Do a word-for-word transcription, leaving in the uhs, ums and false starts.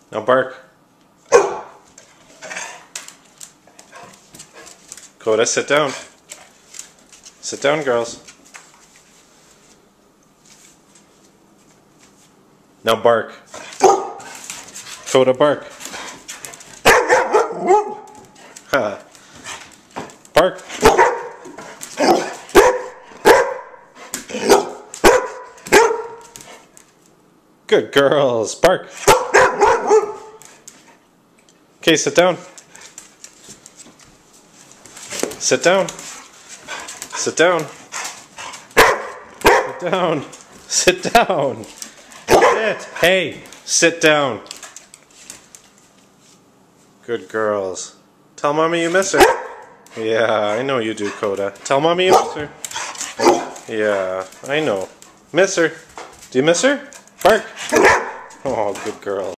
Now bark. Coda, sit down. Sit down, girls. Now bark. Coda, bark. Ha. Bark. Good girls. Bark. Okay, sit down. Sit down. Sit down. Sit down. Sit down. Sit. Hey, sit down. Good girls. Tell Mommy you miss her. Yeah, I know you do, Coda. Tell Mommy you miss her. Yeah, I know. Miss her. Do you miss her? Bark. Oh, good girl.